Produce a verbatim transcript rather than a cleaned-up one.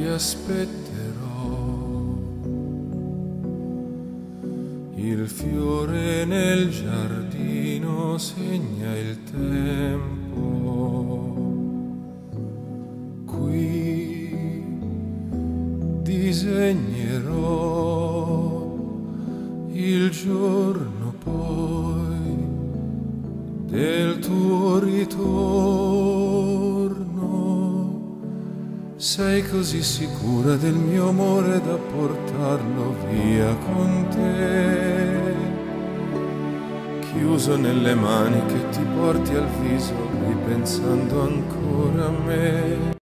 ti aspetterò. Il fiore nel giardino segna il tempo. Qui disegnerò il giorno poi del tuo ritorno. Sei così sicura del mio amore da portarlo via con te, chiuso nelle mani che ti porti al viso ripensando ancora a me.